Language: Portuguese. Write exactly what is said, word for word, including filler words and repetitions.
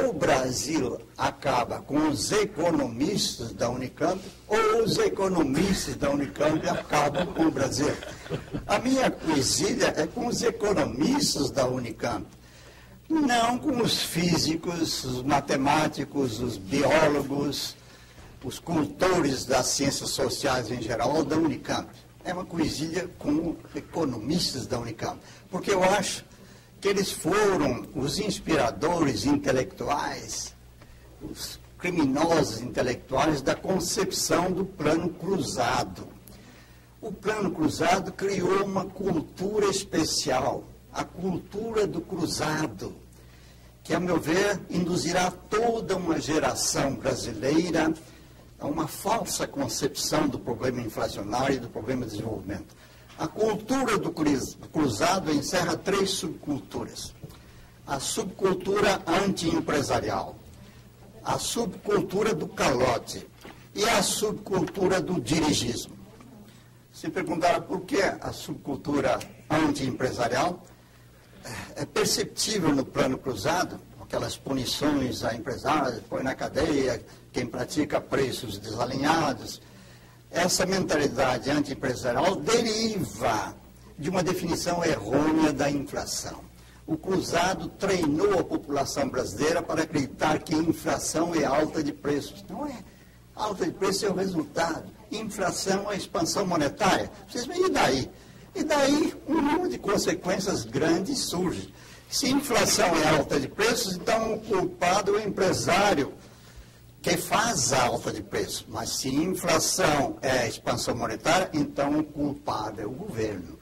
ou o Brasil acaba com os economistas da Unicamp, ou os economistas da Unicamp acabam com o Brasil. A minha coisilha é com os economistas da Unicamp, não com os físicos, os matemáticos, os biólogos, os cultores das ciências sociais em geral da Unicamp. É uma coisilha com economistas da Unicamp, porque eu acho que eles foram os inspiradores intelectuais, os criminosos intelectuais da concepção do plano cruzado. O plano cruzado criou uma cultura especial, a cultura do cruzado, que, a meu ver, induzirá toda uma geração brasileira a uma falsa concepção do problema inflacionário e do problema de desenvolvimento. A cultura do cruzado encerra três subculturas. A subcultura anti-empresarial, a subcultura do calote e a subcultura do dirigismo. Se perguntaram por que a subcultura anti-empresarial, é perceptível no plano cruzado, aquelas punições a empresários, põe na cadeia quem pratica preços desalinhados. Essa mentalidade anti-empresarial deriva de uma definição errônea da inflação. O cruzado treinou a população brasileira para acreditar que inflação é alta de preços. Não é. Alta de preços é o resultado. Inflação é a expansão monetária. Vocês veem, e daí? E daí um número de consequências grandes surge. Se inflação é alta de preços, então o culpado é o empresário que faz a alta de preço. Mas se inflação é expansão monetária, então o culpado é o governo.